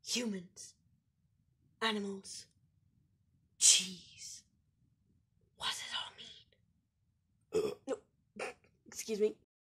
humans, animals, cheese. What does it all mean? No, excuse me.